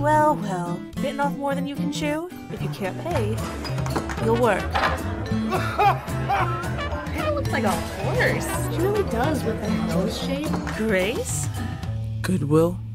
Well, well, bitten off more than you can chew? If you can't pay, you'll work. Kinda looks like a horse. She really does with that nose shape. Grace? Goodwill?